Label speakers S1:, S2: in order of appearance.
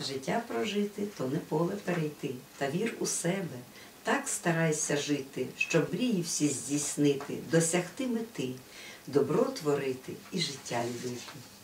S1: Життя прожити, то не поле перейти, та вір у себе. Так старайся жити, щоб мрії всі здійснити, досягти мети, добро творити і життя любити.